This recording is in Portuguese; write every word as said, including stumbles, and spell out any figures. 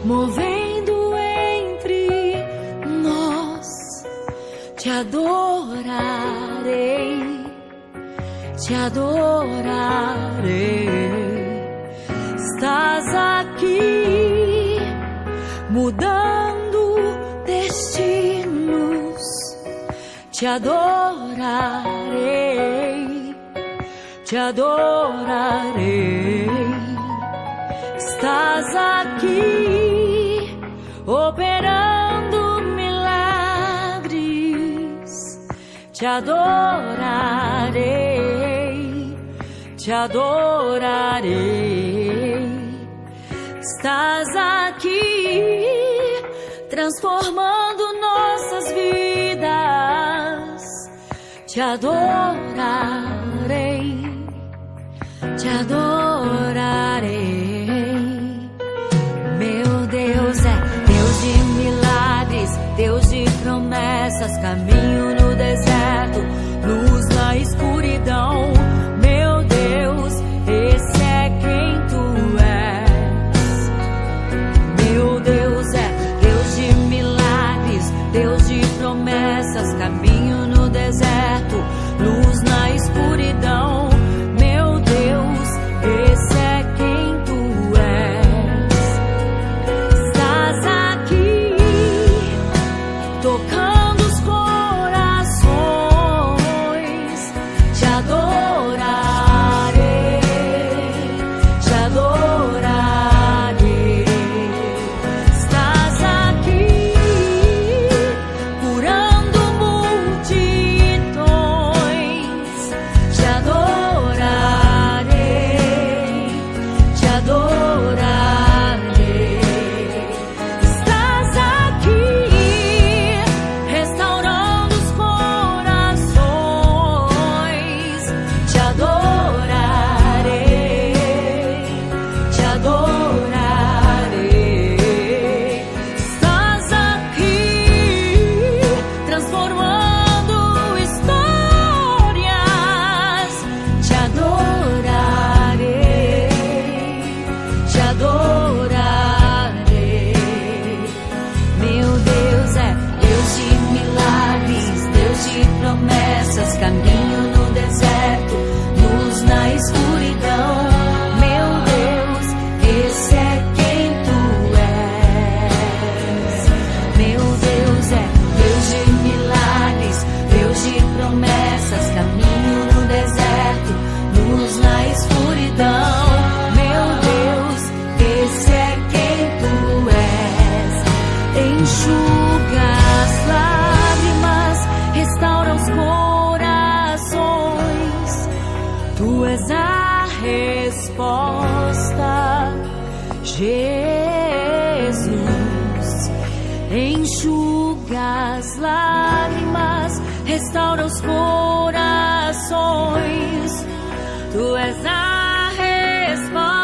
movendo entre nós. Te adorarei, te adorarei. Estás aqui, mudando destinos. Te adorarei, te adorarei. Estás aqui, operando milagres. Te adorarei, te adorarei. Estás aqui, transformando nossas vidas. Te adorarei, te adorarei. Meu Deus é Deus de milagres, Deus de promessas, caminho no deserto, luz na escuridão. Meu Deus, esse é quem tu és. Meu Deus é Deus de milagres, Deus de promessas, caminho no deserto, luz na escuridão. Meu Deus, esse é quem tu és. Estás aqui, tocando os corações. Te adorarei, te adorarei. Estás aqui, curando multidões. Te adorarei, te adorarei. Estás aqui, restaurando os corações. Te adorarei, te adorarei. Estás aqui, transformando histórias. Te adorarei, te adorarei. Meu Deus é Deus de milagres, Deus de promessas, caminho no deserto, luz na escuridão. Meu Deus, esse é quem tu és. Meu Deus é Deus de milagres, Deus de promessas, caminho no deserto, luz na escuridão. Meu Deus, esse é quem tu és. Enxuga as lágrimas, restaura os corações. Tu és a resposta, Jesus. Enxuga as lágrimas, restaura os corações. Tu és a resposta.